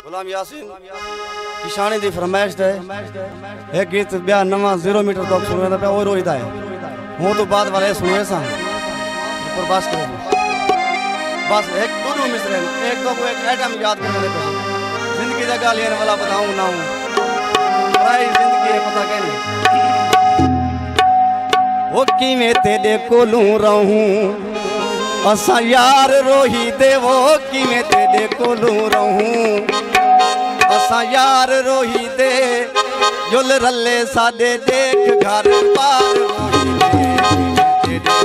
गुलाम यासीन किशानी दी फरमाइश है एक गीत ब्याह नवा 0 मीटर तक सुनने पे और रोईदा है हूं तो बाद वाले सुने सा पर बस करो बस एक दोनों मिसरे एक तो एक आइटम याद करने पे जिंदगी दा गाल लेने वाला बताऊं ना हूं प्राई जिंदगी है पता क्या नहीं ओ किवें तेरे कोलों रहूं असा यार रोही देवो किवें तेरे कोलों रहूं असा यार रोही दे जुल रले साडे देख घर बार रोही दे तेरे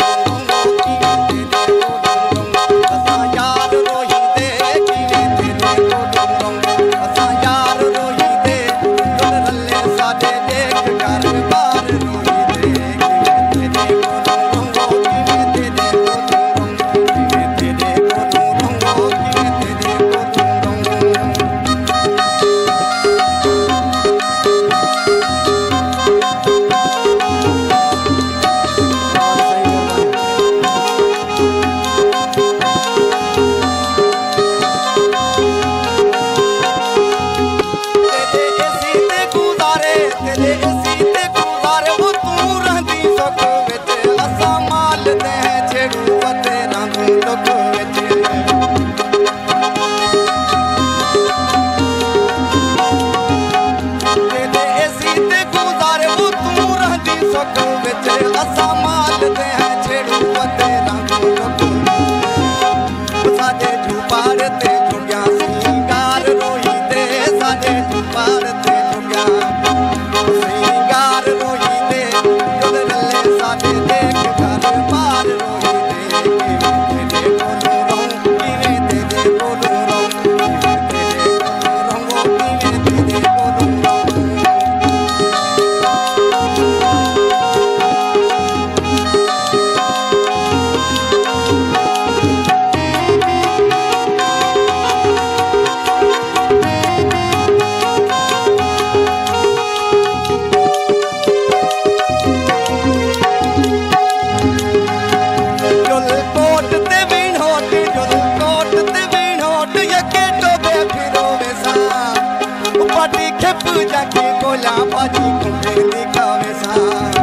असा यार रोही दे किवें तेरे कोलों रहूं असा यार रोही दे जुल रले साडे देख घर बार रोही दे किवें तेरे कोलों रहूं किवें तेरे जाके बोला बाजी कुंडे दिखावे सा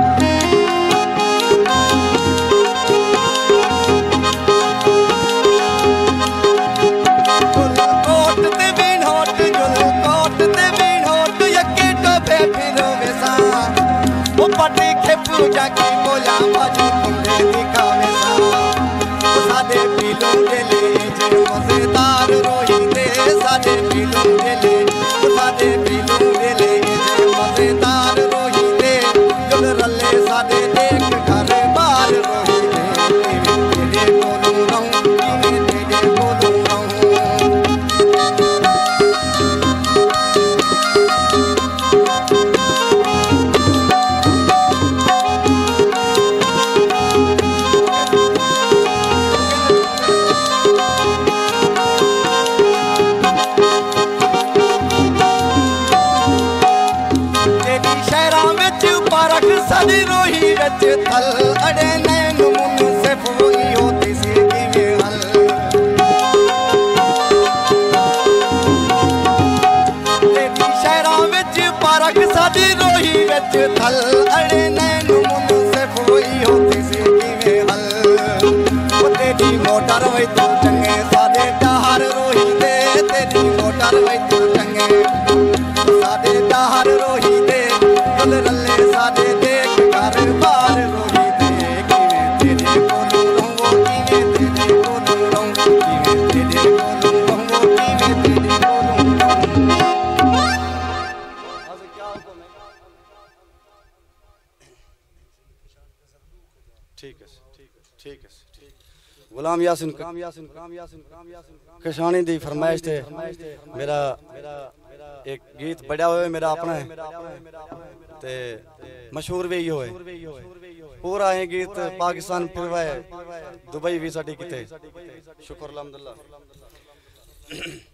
कोट ते भी नोट जुल कोट ते भी नोट यके टोबे फिरोवे सा वो पटी खेप जाके बोला बाजी कुंडे दिखावे सा सादे पीलो डेले जे मजेदार रोही दे सादे पीलो डेले सादे पीलो डेले जे मजेदार रोही दे जुल रले सादे देख घर बार रोही दे तेरे कोलों रहूं किवें तेरे कोलों रहूं साडी रोही विच थल अड़े नैन मुनसिफ वही होती सी किवें हल तेरी शहरां विच पारख साडी रोही विच थल अड़े नैन मुनसिफ वही होती सी किवें हल ओ तेरी मोटर वही तू चंगे साडे डहार रोही दे तेरी मोटर वही तू चंगे साडे डहार रोही दे जुल रले साडे बार रोही दे किवें तेरे कोलों रहूं किवें तेरे कोलों रहूं किवें तेरे कोलों रहूं किवें तेरे कोलों आज क्या हुक्म है ठीक है गुलाम यासीन किशानी दी फरमाइश थे मेरा एक गीत बढ़िया हुए मेरा अपना है ते मशहूर भी हो पूरा है गीत पाकिस्तान फिरवाए दुबई भी साडी किते शुक्र अल्हम्दुलिल्लाह।